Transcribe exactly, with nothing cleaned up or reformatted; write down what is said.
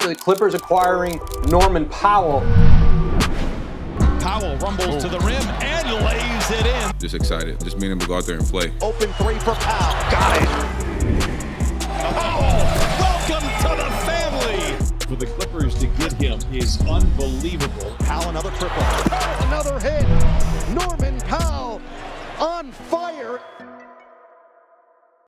the Clippers acquiring Norman Powell. Powell rumbles to the rim and lays it in. Just excited. Just meaning to go out there and play. Open three for Powell. Got it. Oh, welcome to the family. For the Clippers to get him is unbelievable. Powell, another triple. Another hit. Norman Powell on fire.